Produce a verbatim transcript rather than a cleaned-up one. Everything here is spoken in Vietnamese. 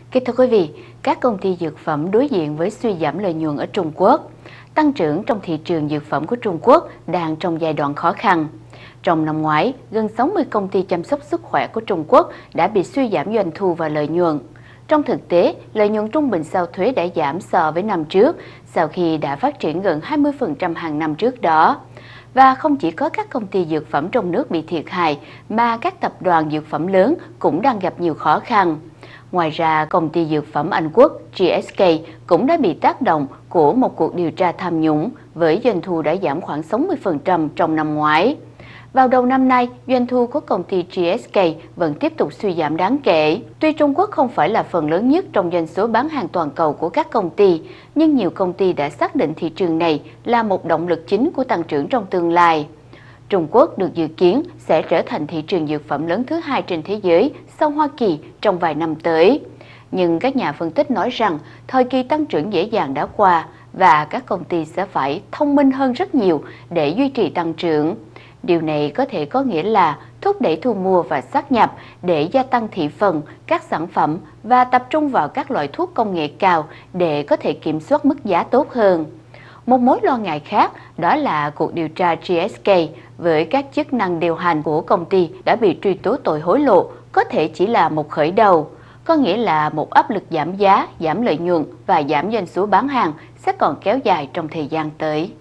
Kính thưa quý vị, các công ty dược phẩm đối diện với suy giảm lợi nhuận ở Trung Quốc. Tăng trưởng trong thị trường dược phẩm của Trung Quốc đang trong giai đoạn khó khăn. Trong năm ngoái, gần sáu mươi công ty chăm sóc sức khỏe của Trung Quốc đã bị suy giảm doanh thu và lợi nhuận. Trong thực tế, lợi nhuận trung bình sau thuế đã giảm so với năm trước, sau khi đã phát triển gần hai mươi phần trăm hàng năm trước đó. Và không chỉ có các công ty dược phẩm trong nước bị thiệt hại, mà các tập đoàn dược phẩm lớn cũng đang gặp nhiều khó khăn. Ngoài ra, công ty dược phẩm Anh Quốc G S K cũng đã bị tác động của một cuộc điều tra tham nhũng với doanh thu đã giảm khoảng sáu mươi phần trăm trong năm ngoái. Vào đầu năm nay, doanh thu của công ty G S K vẫn tiếp tục suy giảm đáng kể. Tuy Trung Quốc không phải là phần lớn nhất trong doanh số bán hàng toàn cầu của các công ty, nhưng nhiều công ty đã xác định thị trường này là một động lực chính của tăng trưởng trong tương lai. Trung Quốc được dự kiến sẽ trở thành thị trường dược phẩm lớn thứ hai trên thế giới sau Hoa Kỳ trong vài năm tới. Nhưng các nhà phân tích nói rằng thời kỳ tăng trưởng dễ dàng đã qua và các công ty sẽ phải thông minh hơn rất nhiều để duy trì tăng trưởng. Điều này có thể có nghĩa là thúc đẩy thu mua và sát nhập để gia tăng thị phần các sản phẩm và tập trung vào các loại thuốc công nghệ cao để có thể kiểm soát mức giá tốt hơn. Một mối lo ngại khác đó là cuộc điều tra G S K với các chức năng điều hành của công ty đã bị truy tố tội hối lộ có thể chỉ là một khởi đầu, có nghĩa là một áp lực giảm giá, giảm lợi nhuận và giảm doanh số bán hàng sẽ còn kéo dài trong thời gian tới.